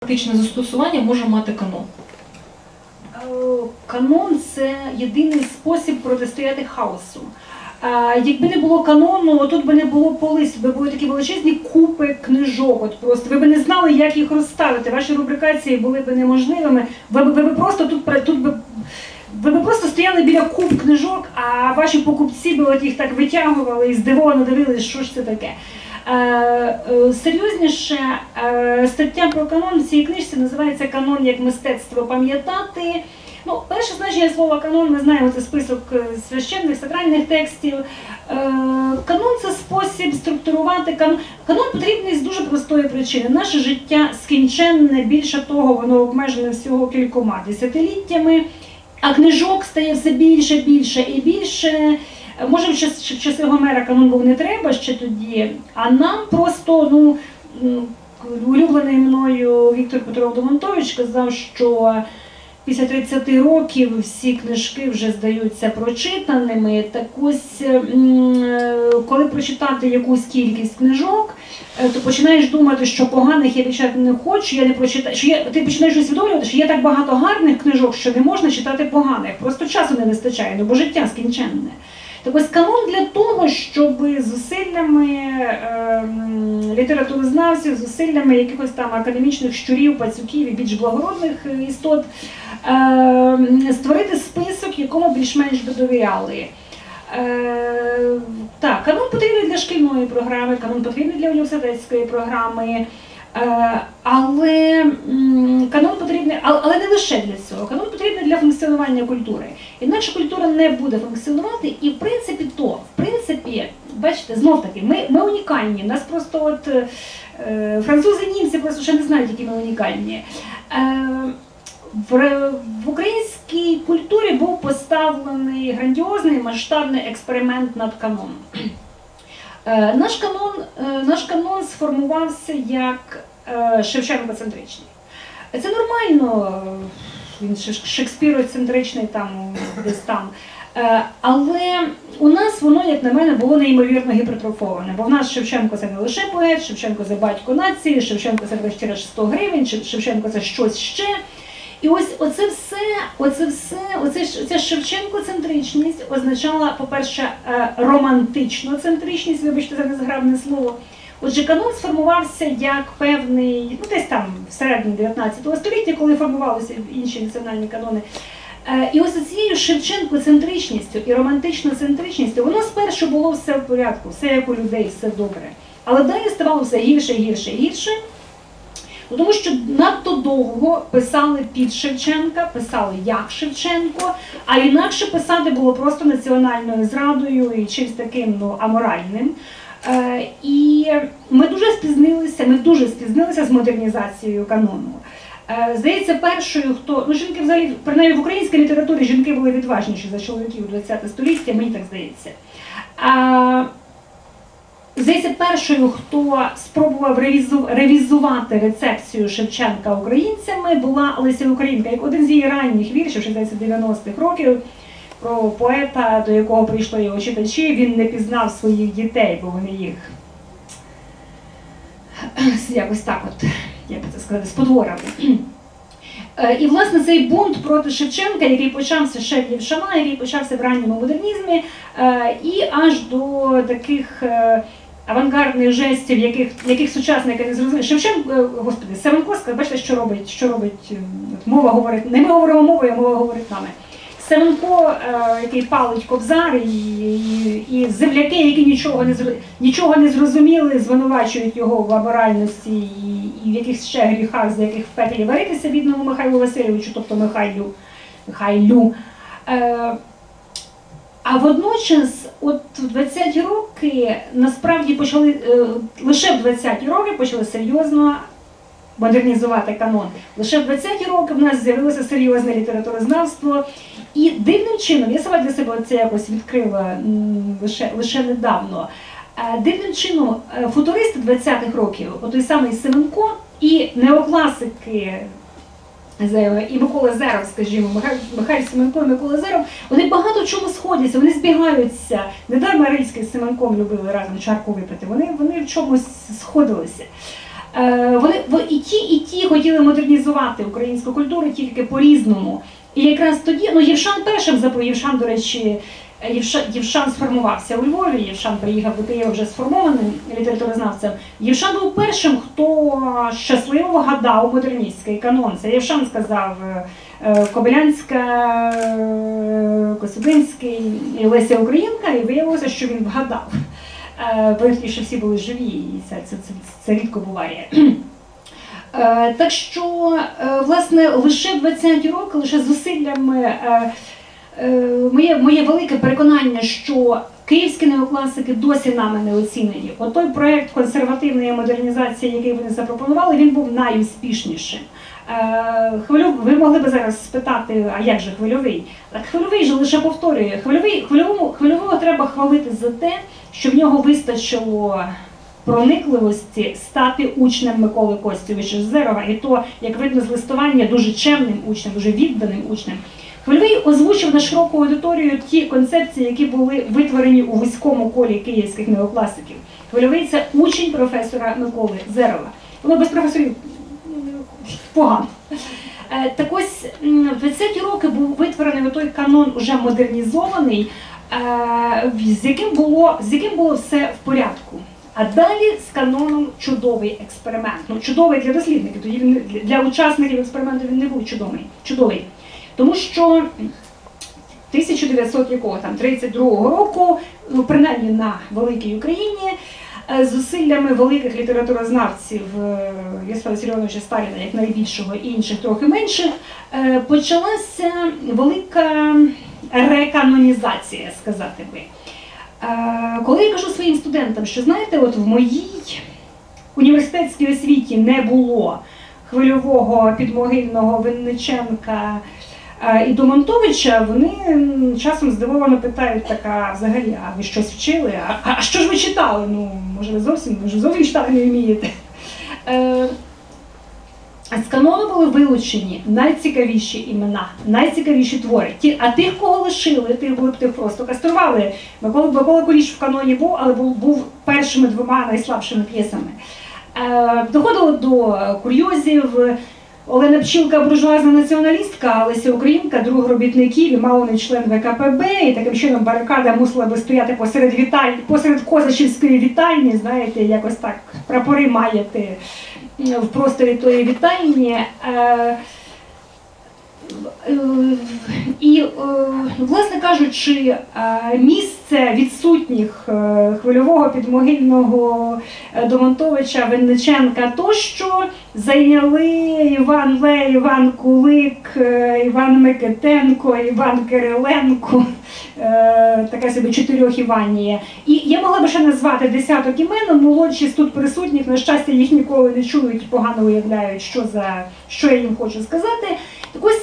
практичне застосування може мати канон? Канон – це єдиний спосіб протистояти хаосу. Якби не було канону, тут би не було полиць, би були такі величезні купи книжок. От просто ви б не знали, як їх розставити. Ваші рубрикації були б неможливими. Ви б просто ви б просто стояли біля куп книжок, а ваші покупці б от їх так витягували і здивовано дивились, що ж це таке. Серйозніше, стаття про канон в цій книжці називається «Канон як мистецтво пам'ятати». Ну, перше значення слова «канон» ми знаємо, це список священних, сакральних текстів. Канон – це спосіб структурувати. Канон потрібний з дуже простої причини. Наше життя скінченне, більше того, воно обмежене всього кількома десятиліттями, а книжок стає все більше, більше і більше. Може, в часи Гомера канон був не треба ще тоді, а нам просто, улюблений мною Віктор Петров Домонтович казав, що після 30 років всі книжки вже здаються прочитаними. Так ось, коли прочитати якусь кількість книжок, то починаєш думати, що поганих я читати не хочу, я не прочитаю, ти починаєш усвідомлювати, що є так багато гарних книжок, що не можна читати поганих, просто часу не вистачає, бо життя скінченне. Так ось канон для того, щоб зусиллями літературознавців, зусиллями якихось там академічних щурів, пацюків і більш благородних істот створити список, якому більш-менш би довіряли. Так, канон потрібний для шкільної програми, канон потрібний для університетської програми, але канон потрібний, але не лише для цього. Канон потрібний для функціонування культури. Інакше культура не буде функціонувати, і в принципі, бачите, знов таки, ми унікальні. Нас просто от французи, німці просто ще не знають, які ми унікальні. В українській культурі був поставлений грандіозний масштабний експеримент над каноном. Наш канон сформувався як Шевченко-центричний. Це нормально, він шекспіроцентричний там, десь там. Але у нас воно, як на мене, було неймовірно гіпертрофоване. Бо в нас Шевченко – це не лише поет, Шевченко – це батько нації, Шевченко – це врешті-решт 100 гривень, Шевченко – це щось ще. І ось оця Шевченко-центричність означала, по-перше, романтично-центричність, вибачте за незграбне слово. Отже, канон сформувався як певний, десь там всередині 19 століття, коли формувалися інші національні канони. І ось цією Шевченко-центричністю і романтично-центричністю, воно спершу було все в порядку, все як у людей, все добре. Але далі ставало все гірше, гірше, гірше. Тому що надто довго писали під Шевченка, писали як Шевченко, а інакше писати було просто національною зрадою і чимось таким аморальним. І ми дуже спізнилися з модернізацією канону. Здається, першою, жінки взагалі, принаймні в українській літературі жінки були відважніші за чоловіків у ХХ століття, мені так здається. Здається, першою, хто спробував ревізувати рецепцію Шевченка українцями, була Леся Українка. Як один з її ранніх віршів, 90-х років, про поета, до якого прийшли його читачі, він не пізнав своїх дітей, бо вони їх якось так от, як це сказати, спотворили. І, власне, цей бунт проти Шевченка, який почався ще в Євшана, який почався в ранньому модернізмі, і аж до таких авангардних жестів, яких сучасники не зрозуміли. Шевченко, господи, Севенко, бачите, що робить мова говорить, не ми говоримо мовою, а мова говорить нами. Севенко, який палить Кобзар, і земляки, які нічого не зрозуміли, звинувачують його в аморальності і в якихось ще гріхах, за яких в пеклі варитися бідному Михайлу Васильовичу, тобто Михайлю. А водночас, от в 20-ті роки, насправді почали, лише в 20-ті роки почали серйозно модернізувати канон. Лише в 20-ті роки в нас з'явилося серйозне літературознавство. І дивним чином, я сама для себе це якось відкрила лише недавно, дивним чином футуристи 20-х років, той самий Семенко і неокласики, і Микола Зеров, скажімо, Михайло Семенко і Микола Зеров, вони багато в чому сходяться, вони збігаються. Недарма Рильський з Семенком любили разом чарку випити, вони в чомусь сходилися. І ті хотіли модернізувати українську культуру тільки по-різному. І якраз тоді, ну Євшан першим запав, Євшан, до речі, Євшан сформувався у Львові, Євшан приїхав до Києва вже сформованим літературознавцем. Євшан був першим, хто щасливо вгадав модерністський канон. Це Євшан сказав Кобилянська, Косюбинський і Леся Українка, і виявилося, що він вгадав. Вирішили, всі були живі, і це рідко буває. Так що, власне, лише в 20-ті роки, лише зусиллями, моє велике переконання, що київські неокласики досі нами не оцінені. От той проєкт консервативної модернізації, який вони запропонували, він був найуспішнішим. Ви могли б зараз спитати, а як же Хвильовий? Так Хвильовий же лише повторює. Хвильового треба хвалити за те, що в нього вистачило проникливості стати учнем Миколи Костєвича Зерова. І то, як видно з листування, дуже чемним учнем, дуже відданим учнем. Хвильовий озвучив на широку аудиторію ті концепції, які були витворені у вузькому колі київських неокласиків. Хвильовий – це учень професора Миколи Зерова. Воно без професорів погано. Так ось, в 20-ті роки був витворений той канон уже модернізований, з яким було все в порядку. А далі з каноном чудовий експеримент. Ну, чудовий для дослідників, тоді для учасників експерименту він не був чудовий. Тому що 1932 року, ну, принаймні на великій Україні, зусиллями великих літературознавців Йосифа Вісаріоновича Сталіна, як найбільшого, і інших трохи менших, почалася велика реканонізація, сказати би. Коли я кажу своїм студентам, що, знаєте, от в моїй університетській освіті не було Хвильового, Підмогильного, Винниченка і Домонтовича, вони часом здивовано питають, така, взагалі, а ви щось вчили? А що ж ви читали? Ну, може ви зовсім читати не вмієте? З канону були вилучені найцікавіші імена, найцікавіші твори. А тих, кого лишили, тих просто кастрували. Микола Куліш в каноні був, але був першими двома найслабшими п'єсами. Доходило до курйозів. Олена Пчілка – буржуазна націоналістка, Леся Українка – друг робітників і мало не член ВКПБ. І таким чином барикада мусила би стояти посеред козачівської вітальні, знаєте, якось так прапори маяти в просторі тої вітальні. І, власне кажучи, місце відсутніх Хвильового, Підмогильного, Домонтовича, Винниченка тощо зайняли Іван Лей, Іван Кулик, Іван Микитенко, Іван Кириленко, така собі чотирьох Іванія. І я могла би ще назвати десяток імен, молодші з тут присутніх, на щастя, їх ніколи не чують, погано уявляють, що я їм хочу сказати. Так ось,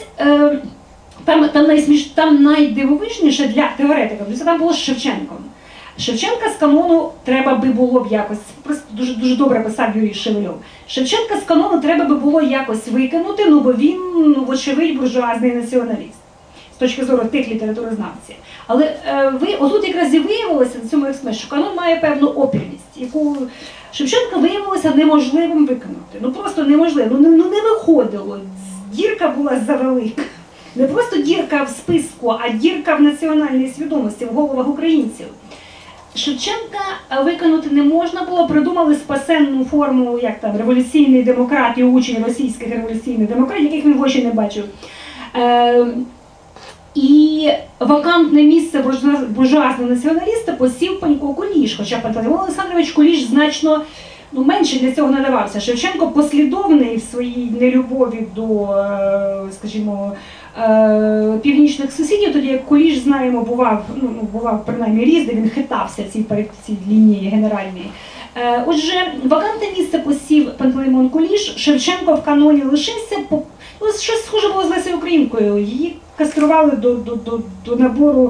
там найдивовижніше для теоретиків, там було з Шевченком. Шевченка з канону треба би було б якось, просто дуже добре писав Юрій Шевельов. Шевченка з канону треба би було якось викинути, ну бо він, вочевидь, буржуазний націоналіст, з точки зору тих літературознавців. Але отут якраз і виявилося на цьому експерименті, що канон має певну опірність, яку Шевченка виявилося неможливим виконати. Ну просто неможливо, не виходило. Дірка була завелика. Не просто дірка в списку, а дірка в національній свідомості, в головах українців. Шевченка виконати не можна було, придумали спасенну форму, як там, революційний демократ і учень російських революційних демократів, яких він в очі не бачив. І вакантне місце буржуазного націоналіста посів Панько Куліш, хоча Пантелеймон Олександрович Куліш значно менше для цього надавався. Шевченко послідовний в своїй нелюбові до, скажімо, північних сусідів, тоді як Куліш, знаємо, бував принаймні різ, де він хитався цій лінії генеральній. Отже, вакантне місце посів Пантелеймон Куліш, Шевченко в каноні лишився, щось схоже було з Лесею Українкою, її кастрували до набору.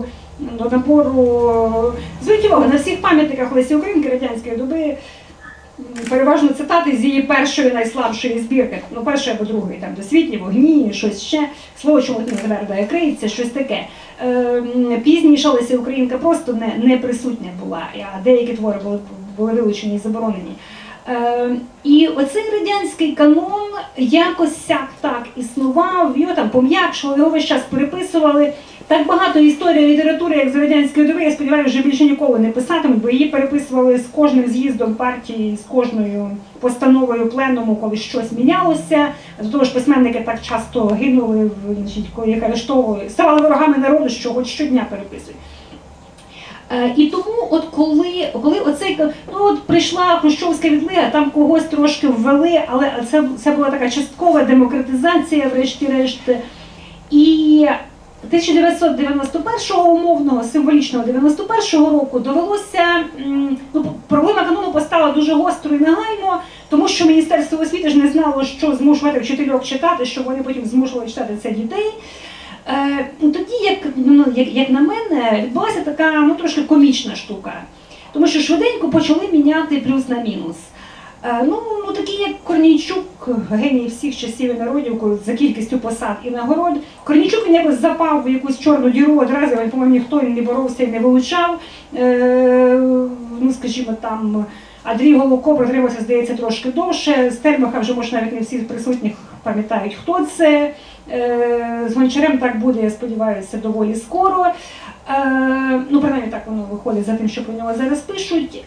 Зверніть увагу, на всіх пам'ятниках Лесі Українки радянської доби переважно цитати з її першої найслабшої збірки, першої або другої, там «Досвітні вогні», щось ще, «Слово чому не твердо, як криється», щось таке. Пізніше Леся Українка просто не присутня була, а деякі твори були вилучені і заборонені. І оцей радянський канон якось так існував, його там пом'якшували, його весь час переписували. Так багато історії літератури, як з радянської доби, я сподіваюся, вже більше ніколи не писатимуть, бо її переписували з кожним з'їздом партії, з кожною постановою пленуму, коли щось мінялося. До того ж, письменники так часто гинули, коли їх арештовували, ставали ворогами народу, що хоч щодня переписують. І тому, от коли оцей, прийшла хрущовська відлига, там когось трошки ввели, але це була така часткова демократизація, врешті-решт. І 1991-го, умовного, символічного 91-го року довелося, проблема канону постала дуже гостро і негайно, тому що Міністерство освіти ж не знало, що змушувати вчителів читати, щоб вони потім змушували читати це дітей. Тоді, як на мене, відбулася така трошки комічна штука, тому що швиденько почали міняти плюс на мінус. Такі як Корнійчук, геній всіх часів і народів, за кількістю посад і нагород. Корнійчук він якось запав в якусь чорну діру одразу, по-моєму, ніхто не боровся і не вилучав. Скажімо, там Андрій Головко протримався, здається, трошки довше. Стельмаха вже, може, навіть не всі присутніх пам'ятають, хто це. З Гончарем так буде, я сподіваюся, доволі скоро. Принаймні так воно виходить за тим, що про нього зараз пишуть.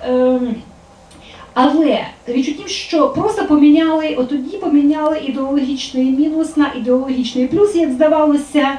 Але річ у тім, що просто тоді поміняли ідеологічний мінус на ідеологічний плюс, як здавалося,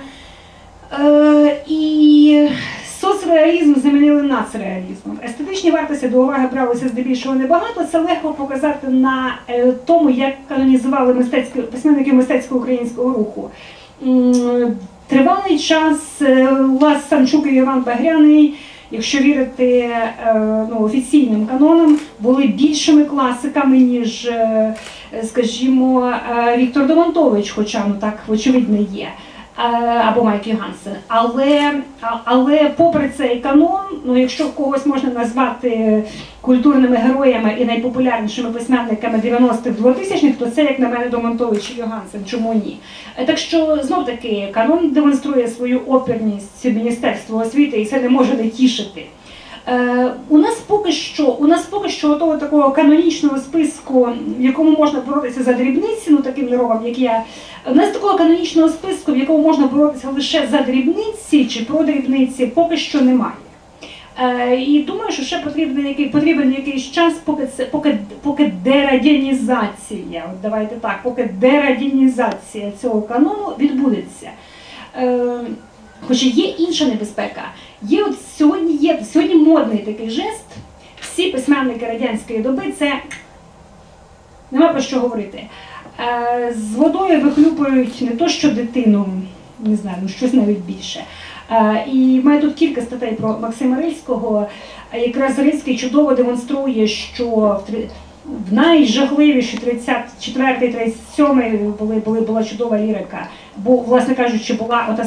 і соцреалізм замінили нацреалізмом. Естетичні вартості до уваги бралися здебільшого небагато, це легко показати на тому, як канонізували письменники мистецького українського руху. Тривалий час Лас Санчук і Іван Багряний, якщо вірити офіційним канонам, були більшими класиками, ніж, скажімо, Віктор Домонтович, хоча так вочевидь не є, або Майк Йогансен. Але попри цей канон, якщо когось можна назвати культурними героями і найпопулярнішими письменниками 90-х, 2000-х, то це, як на мене, Домонтович і Йогансен, чому ні? Так що, знов-таки, канон демонструє свою опірність Міністерства освіти, і це не може не тішити. У нас поки що такого канонічного списку, в якому можна боротися за дрібниці, таким неровам, як я, у нас такого канонічного списку, в якому можна боротися лише за дрібниці чи про дрібниці, поки що немає. І думаю, що ще потрібен якийсь час, поки дерадянізація, поки дерадянізація цього канону відбудеться. Хоча є інша небезпека. Сьогодні модний такий жест, всі письменники радянської доби, це нема про що говорити. З водою вихлюпують не то що дитину, не знаю, щось навіть більше. І маю тут кілька статей про Максима Рильського. Якраз Рильський чудово демонструє, що в найжахливіші 34-37 була чудова лірика. Бо, власне кажучи, була ота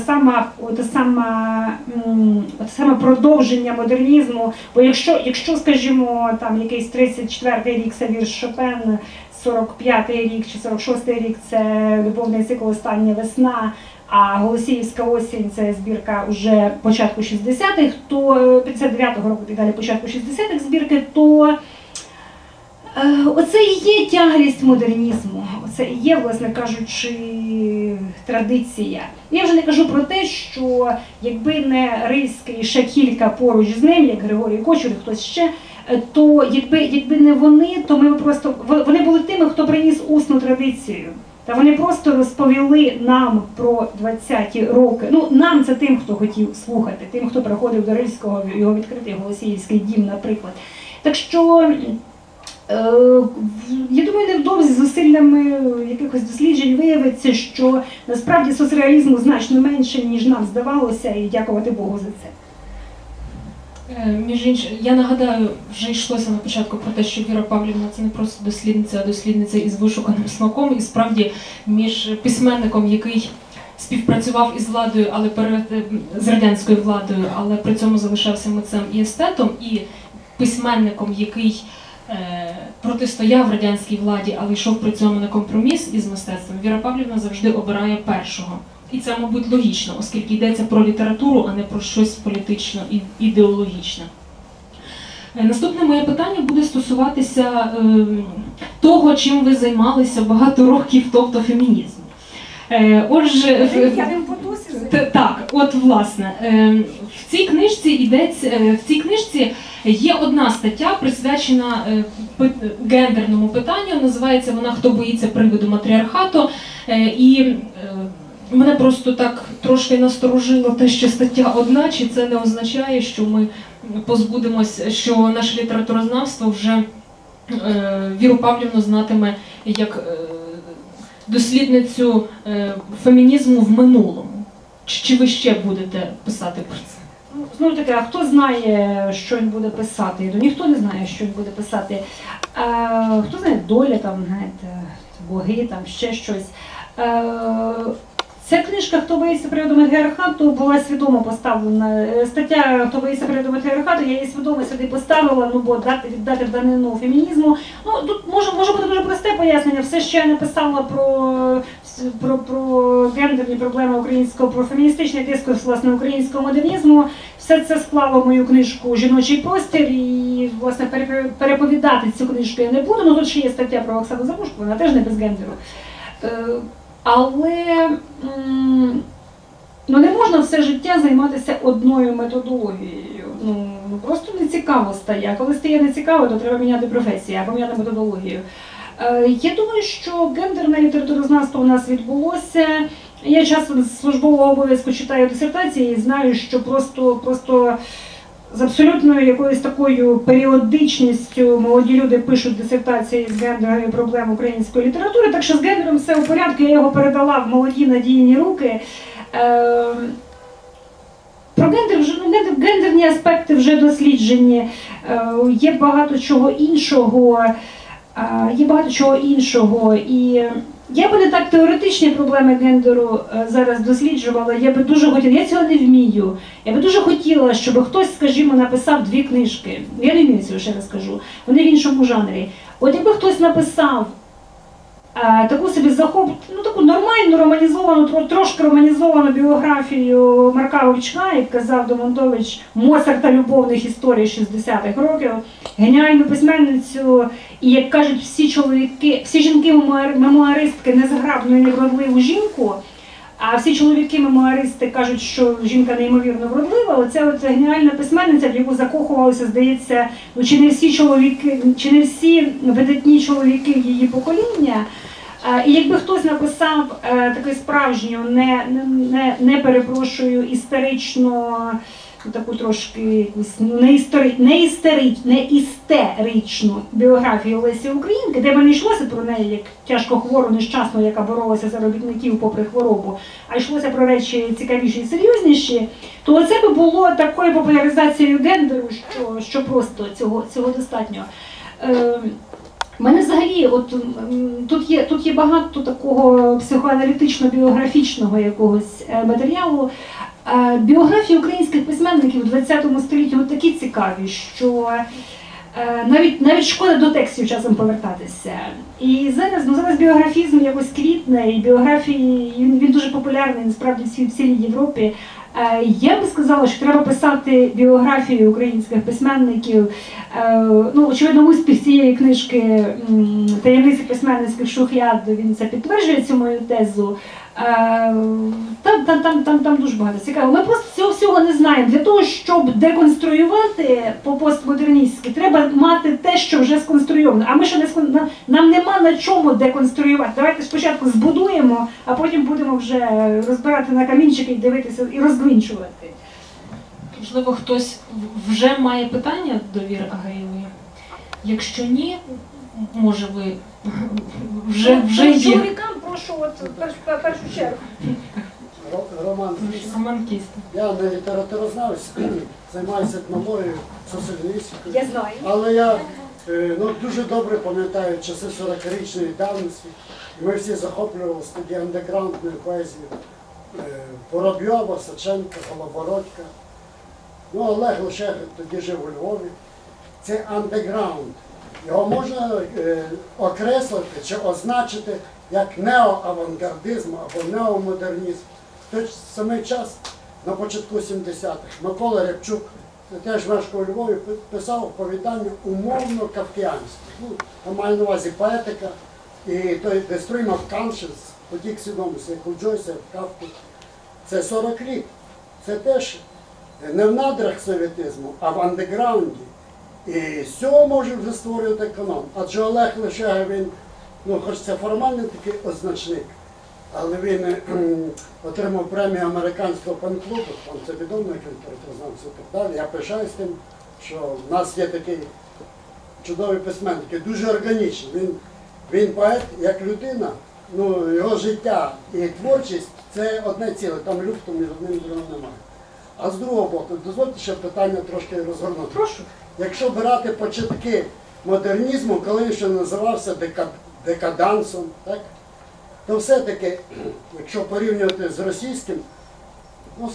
саме продовження модернізму. Бо якщо, скажімо, там якийсь 34-й рік це вірш Шопен, 45-й рік чи 46-й рік це любовний цикл «Остання весна», а Голосіївська осінь – це збірка вже початку 60-х, то 59-го року і далі початку 60-х збірки, то оце і є тяглість модернізму, оце і є, власне кажучи, традиція. Я вже не кажу про те, що якби не Рильський і ще кілька поруч з ним, як Григорій Кочур і хтось ще, то якби не вони, то вони були тими, хто приніс усну традицію. Та вони просто розповіли нам про 20-ті роки. Нам це тим, хто хотів слухати, тим, хто приходив до Рильського, його відкритий Голосіївський дім, наприклад. Так що, я думаю, невдовзі зусиллями якихось досліджень виявиться, що насправді соцреалізму значно менше, ніж нам здавалося, і дякувати Богу за це. Між іншим, я нагадаю, вже йшлося на початку про те, що Віра Павлівна – це не просто дослідниця, а дослідниця із вишуканим смаком. І справді між письменником, який співпрацював із владою, з радянською владою, але при цьому залишався митцем і естетом, і письменником, який протистояв радянській владі, але йшов при цьому на компроміс із мистецтвом, Віра Павлівна завжди обирає першого. І це, мабуть, логічно, оскільки йдеться про літературу, а не про щось політично і ідеологічне. Наступне моє питання буде стосуватися того, чим ви займалися багато років, тобто фемінізм. Отже, так, от власне, в цій книжці йдеться, в цій книжці є одна стаття, присвячена гендерному питанню, називається вона «Хто боїться привиду матріархату», і мене просто так трошки насторожило те, що стаття одна, чи це не означає, що ми позбудемось, що наше літературознавство вже Віру Павлівну знатиме як дослідницю фемінізму в минулому. Чи ви ще будете писати про це? Ну, знову таки, а хто знає, що він буде писати? Ну, ніхто не знає, що він буде писати. Хто знає, доля, там, знаєте, боги, там, ще щось. Ця книжка «Хто боїться приводу матріархату» була свідомо поставлена. Стаття «Хто боїться приводу матріархату» я її свідомо сюди поставила, ну, бо віддати данину фемінізму. Ну, тут може бути дуже просте пояснення. Все, що я написала про гендерні проблеми українського, про феміністичний дискурс, власне, українського модернізму, все це склало мою книжку «Жіночий простір», і, власне, переповідати цю книжку я не буду. Ну, тут ще є стаття про Оксану Забушку, вона теж не без гендеру. Але не можна все життя займатися одною методологією. Ну, просто не цікаво стає. А коли стає нецікаво, то треба міняти професію або міняти методологію. Я думаю, що гендерне літературознавство у нас відбулося. Я часто з службового обов'язку читаю дисертації і знаю, що просто з абсолютною якоюсь такою періодичністю молоді люди пишуть дисертації з гендерної проблеми української літератури, так що з гендером все у порядку, я його передала в молоді надійні руки. Про гендер вже, гендерні аспекти вже досліджені, є багато чого іншого, і я би не так теоретичні проблеми гендеру зараз досліджувала, я би дуже хотіла, я цього не вмію, я би дуже хотіла, щоб хтось, скажімо, написав 2 книжки, я не вмію цього, ще раз кажу, вони в іншому жанрі. От якби хтось написав таку собі таку нормальну, романізовану, трошки романізовану біографію Марка Вовчка, як казав Домонтович, Моцарта любовних історій 60-х років, геніальну письменницю, і, як кажуть всі жінки-мемуаристки, незграбну і невродливу жінку, а всі чоловіки-мемуаристи кажуть, що жінка неймовірно вродлива. Оця от геніальна письменниця, в яку закохувалися, здається, чи не всі видатні чоловіки її покоління. І якби хтось написав таку справжню, не перепрошую, історично, таку трошки якусь не істеричну біографію Лесі Українки, де б не йшлося про неї як тяжко хвору, нещасну, яка боролася за робітників попри хворобу, а йшлося про речі цікавіші і серйозніші, то оце би було такою популяризацією гендеру, що просто цього достатньо. У мене взагалі, тут є багато такого психоаналітично-біографічного якогось матеріалу. Біографії українських письменників у ХХ столітті такі цікаві, що навіть шкода до текстів часом повертатися. І зараз біографізм якось квітне, і біографії, він дуже популярний, насправді, в цілій Європі. Я би сказала, що треба писати біографії українських письменників. Очевидно, успіх цієї книжки «Таємниці письменницьких шухляд», він це підтверджує, цю мою тезу. Там дуже багато цікаво. Ми просто цього всього не знаємо. Для того, щоб деконструювати по-постмодерністськи, треба мати те, що вже сконструйовано. А ми ще нам нема на чому деконструювати. Давайте спочатку збудуємо, а потім будемо вже розбирати на камінчики і дивитися, і розгвинчувати. Можливо, хтось вже має питання до Віри Агаєвої? Якщо ні, може ви вже є. Чоловікам прошу першу чергу. Роман Кіст. Я не літературознавець, займаюся етнологією, соціалістикою. Я знаю. Але я дуже добре пам'ятаю часи 40-річної давності. Ми всі захоплювалися тоді андеграундною поезією Воробйова, Саченка, Голобородька. Олег Лошега тоді жив у Львові. Це андеграунд. Його можна окреслити чи означити як неоавангардизм або неомодернізм. В той самий час, на початку 70-х, Микола Рябчук теж мешкав у Львові, писав оповідання умовно кавкіанське. Ну, там має на увазі поетика. І той The Stream of Conscience, потік свідомості, як у Джойса, в Кавки. Це 40 літ. Це теж не в надрах совєтизму, а в андеграунді. І з цього може вже створювати канон. Адже Олег Лишега, він, ну хоч це формальний такий означник, але він отримав премію американського фан-клубу, там це відомий літературознавець і так далі. Я пишаюсь тим, що в нас є такий чудовий письменник, який дуже органічний. Він поет як людина, ну його життя і творчість це одне ціле, там люфту між одним і другим немає. А з другого боку, дозвольте ще питання трошки розгорнути. Прошу. Якщо брати початки модернізму, коли він ще називався декадансом, так, то все-таки, якщо порівнювати з російським, ну,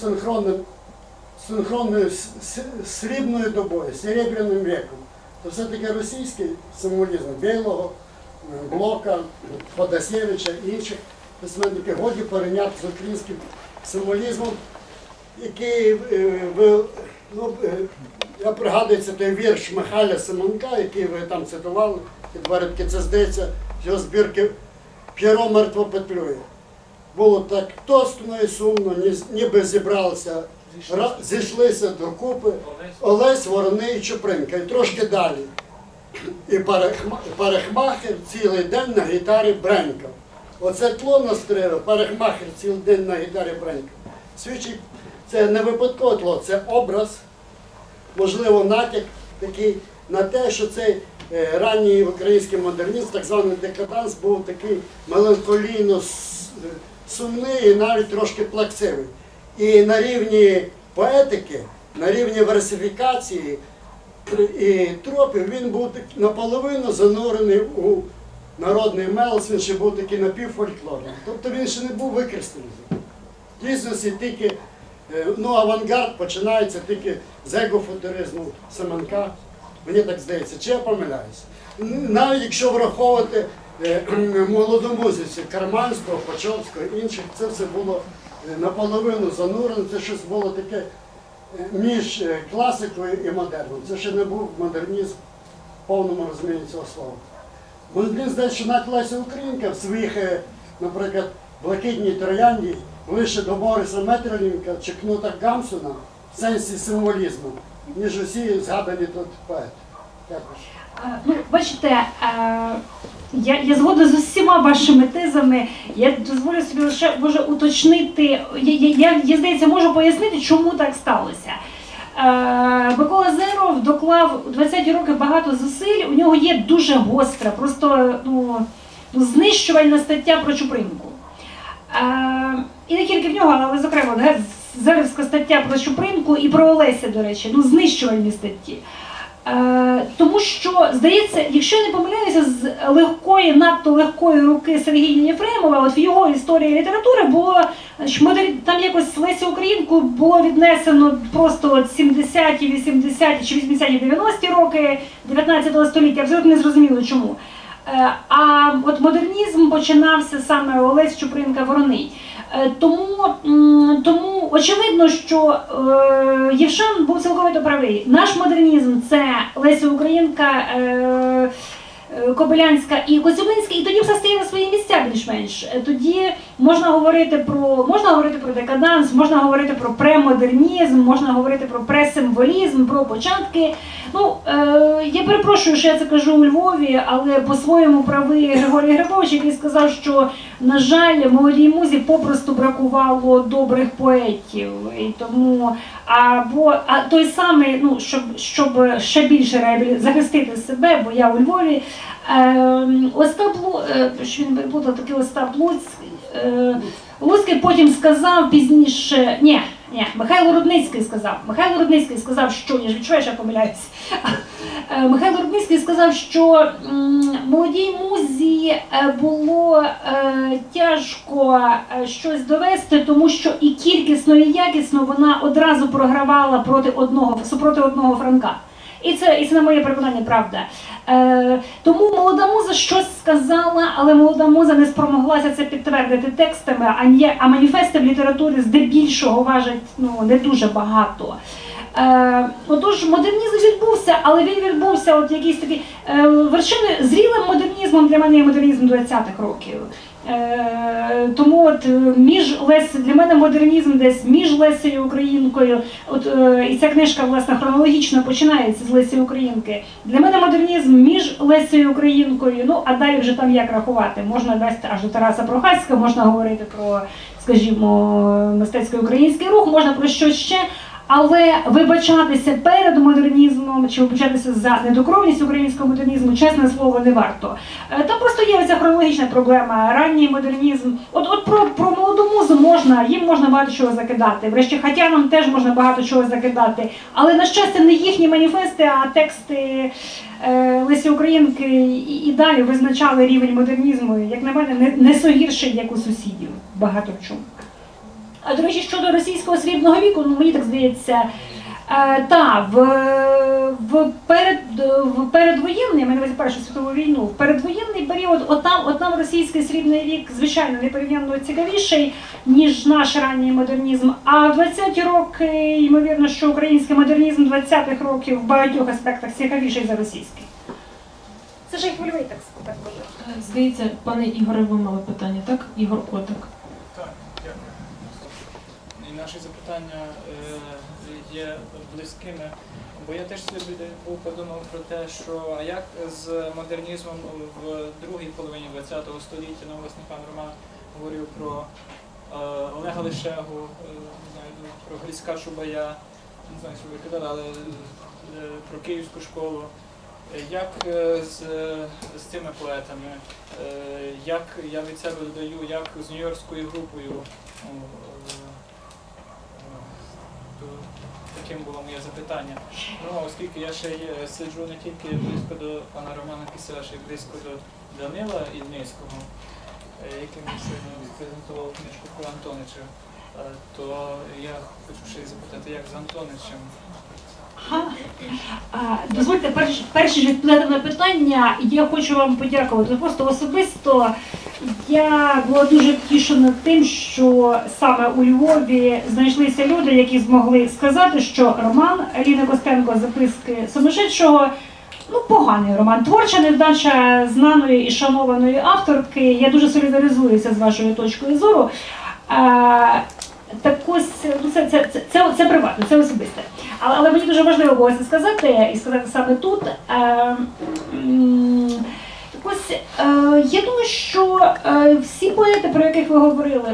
синхронною срібною добою, серебряним віком, то все-таки російський символізм Бєйлого, Блока, Ходосєвича і інших письменників годі порівняти з українським символізмом, який, ну, я пригадується той вірш Михайла Семенка, який ви там цитували, підваритки, це здається, його збірки «П'єро мертво петлює». Було так тоскно і сумно, ніби зібралися, зійшлися докупи Олесь, Ворони і Чупринка. І трошки далі. І парикмахер цілий день на гітарі бренькав. Оце тло настроїло, парикмахер цілий день на гітарі бренькав. Свідчить, це не випадково тло, це образ, можливо, натяк такий на те, що цей ранній український модернізм, так званий декаданс, був такий меланхолійно сумний і навіть трошки плаксивий. І на рівні поетики, на рівні версифікації і тропів він був наполовину занурений у народний мелос, він ще був такий напівфольклорний. Тобто він ще не був використаний. В дійсності тільки, ну, авангард починається тільки з егофутуризму Семенка. Мені так здається, чи я помиляюся. Навіть якщо враховувати молодомузиців Карманського, Почовського і інших, це все було наполовину занурено, це щось було таке між класикою і модерном. Це ще не був модернізм в повному розумінні цього слова. Мені здається, що навіть Леся Українка в своїх, наприклад, «Блакитній троянді» ближче до Бориса Метролінка чи Кнута Гамсуна в сенсі символізму, ніж усі згадані тут поети. Дякую. Ну, бачите, я згодна з усіма вашими тезами. Я дозволю собі лише може уточнити, я здається, можу пояснити, чому так сталося. Микола Зеров доклав у 20-ті роки багато зусиль, у нього є дуже гостра, просто знищувальна стаття про Чупринку. І не тільки в нього, але, зокрема, зерівська стаття про Чупринку і про Олеся, до речі, знищувальні статті. Тому що, здається, якщо я не помиляюся, з легкої, надто легкої руки Сергія Єфремова, от в його історії літератури було, там якось Лесю Українку було віднесено просто от 70-ті, 80-ті чи 80-ті, 90-ті роки 19 століття, абсолютно не зрозуміло чому. А от модернізм починався саме Олесь Чупринка Вороний. Тому очевидно, що Євшан був цілковито правий. Наш модернізм – це Леся Українка, Кобилянська і Коцюбинська, і тоді все стає на свої місця більш-менш. Тоді можна говорити про декаданс, можна говорити про премодернізм, можна говорити про пресимволізм, про початки. Ну, я перепрошую, що я це кажу у Львові, але по-своєму правий Григорій Грибович, який сказав, що, на жаль, молодій музі попросту бракувало добрих поетів. І тому, а той самий, ну, щоб ще більше захистити себе, бо я у Львові, Остап Луцький потім сказав пізніше, Михайло Рудницький сказав, що, я ж відчуваю, що я помиляюся, Михайло Рудницький сказав, що молодій музі було тяжко щось довести, тому що і кількісно, і якісно вона одразу програвала супроти одного Франка. І це, на моє переконання, правда. Тому молода муза щось сказала, але молода муза не спромоглася це підтвердити текстами, а маніфести в літературі здебільшого важать не дуже багато. Отож, модернізм відбувся, але він відбувся от якийсь такий вершини зрілим модернізмом для мене є модернізм 20-х років. Тому от для мене модернізм десь між Лесею Українкою, і ця книжка, власне, хронологічно починається з Лесі Українки. Для мене модернізм між Лесею Українкою, ну а далі вже там як рахувати, можна вести аж до Тараса Прохаська, можна говорити про, скажімо, мистецький український рух, можна про щось ще. Але вибачатися перед модернізмом чи вибачатися за недокровність українського модернізму, чесне слово, не варто. Там просто є ця хронологічна проблема, ранній модернізм. От про молоду музу їм можна багато чого закидати. Врешті хатянам теж можна багато чого закидати. Але, на щастя, не їхні маніфести, а тексти Лесі Українки і далі визначали рівень модернізму, як на мене, не согірший, як у сусідів, багато в чому. А, до речі, щодо російського срібного віку, ну, мені так здається, в передвоєнний, я маю на увазі Першу світову війну, в передвоєнний період, от там російський срібний вік, звичайно, непорівняно цікавіший, ніж наш ранній модернізм. А в 20-ті роки, ймовірно, що український модернізм 20-х років в багатьох аспектах цікавіший за російський. Це ж і хвильовий текст, так кажу. Здається, пане Ігоре, ви мали питання, так? Ігор Котик. Так, дякую. І наші запитання є близькими, бо я теж собі подумав про те, що а як з модернізмом в другій половині ХХ століття, ну, власне, пан Роман говорив про Олега Лишегу, не знаю, про Грицька Шубая, не знаю, що ви казали, але про Київську школу. Як з цими поетами, як я від себе додаю, як з Нью-Йоркською групою, таким було моє запитання. Ну, оскільки я ще сиджу не тільки близько до пана Романа Киселя, ще й близько до Данила Ільницького, яким сьогодні презентував книжку про Антонича, то я хочу ще й запитати, як з Антоничем. Дозвольте, перше відповідати на питання, я хочу вам подякувати. Просто особисто я була дуже втішена тим, що саме у Львові знайшлися люди, які змогли сказати, що роман Ліни Костенко «Записки сумасшедшого» ну, поганий роман. Творча невдача знаної і шанованої авторки. Я дуже солідаризуюся з вашою точкою зору. Так ось, ну, це приватно, це особисте. Але мені дуже важливо було це сказати, і сказати саме тут. Ось, я думаю, що всі поети, про яких ви говорили,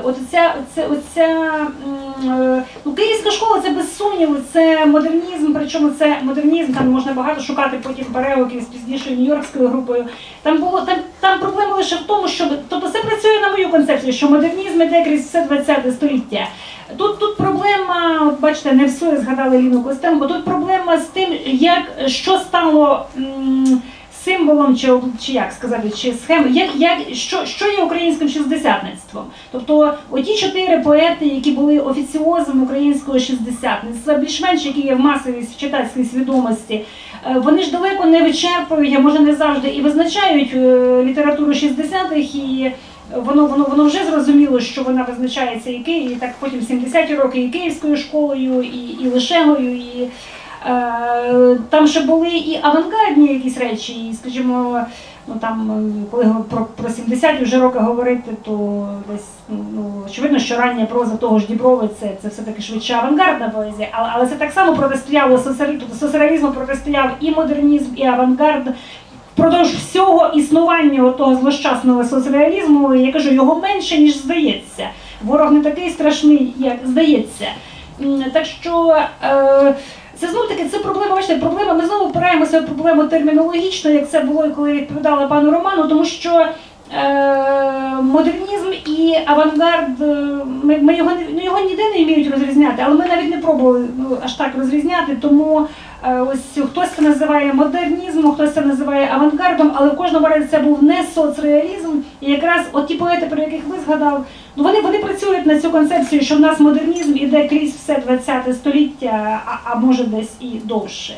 ну, Київська школа, це без сумніву, це модернізм, причому це модернізм, там можна багато шукати потім переуків з пізнішою Нью-Йоркською групою. Там проблема лише в тому, що, тобто це працює на мою концепцію, що модернізм іде крізь все 20-те століття. Тут проблема, от бачите, не всю згадали Ліну Костенко, тут проблема з тим, що стало символом, чи як сказати, чи схемою, що є українським шістдесятництвом. Тобто оті 4 поети, які були офіціозом українського шістдесятництва, більш-менш, які є в масовій читацькій свідомості, вони ж далеко не вичерпують, а може не завжди, і визначають літературу 60-х, і воно вже зрозуміло, що вона визначається і так потім 70-ті роки і Київською школою, і Лишегою, і там ще були і авангардні якісь речі, і, скажімо, ну там, коли про 70-ті вже роки говорити, то десь, ну, очевидно, що рання проза того ж Діброви це все-таки швидше авангардна поезія, але це так само протистояло соцреалізму, протистояв і модернізм, і авангард. Впродовж всього існування того злощасного соцреалізму, я кажу, його менше, ніж здається. Ворог не такий страшний, як здається. Так що це знову-таки, це проблема, бачите, ми знову опираємося в проблему термінологічно, як це було, коли відповідала пану Роману, тому що модернізм і авангард, його ніде не вміють розрізняти, але ми навіть не пробували аж так розрізняти, тому ось хтось це називає модернізмом, хтось це називає авангардом, але в кожному разі це був не соцреалізм, і якраз от ті поети, про яких ви згадав, ну вони працюють на цю концепцію, що в нас модернізм іде крізь все 20-те століття, а може десь і довше.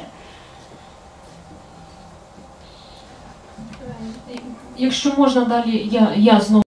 Якщо можна далі, я знову